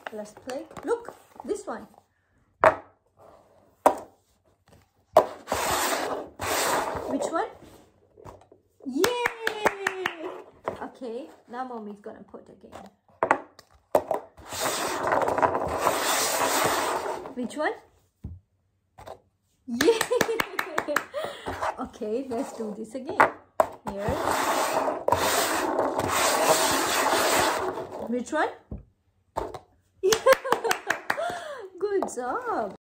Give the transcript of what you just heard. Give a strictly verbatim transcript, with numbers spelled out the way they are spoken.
Let's play. Look, this one. Which one? Yay! Okay, now mommy's gonna put again. Which one? Yay! Okay, let's do this again. Here. Which one? Good job.